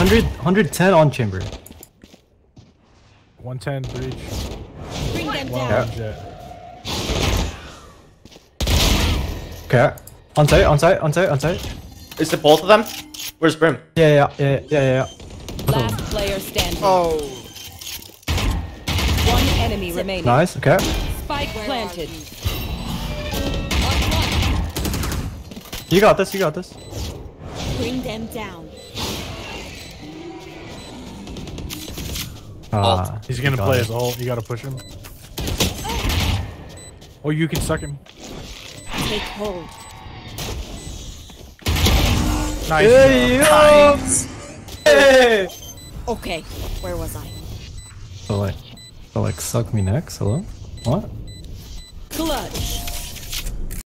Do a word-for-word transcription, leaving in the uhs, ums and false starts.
hundred, one ten on chamber. one ten breach. Bring them Wow, down. jet. Okay. On site, on site, on site, on site. Is it both of them? Where's Brim? Yeah, yeah, yeah, yeah, yeah. yeah. Last player standing. Oh. One enemy remaining. Nice, okay. Spike planted. You got this, you got this. Bring them down. Ah, He's gonna got play it. his ult. You gotta push him. Or you can suck him. Take hold. Nice. Hey, bro. yo! Hey! Okay, where was I? So like, so like, suck me next. Hello? What? Clutch.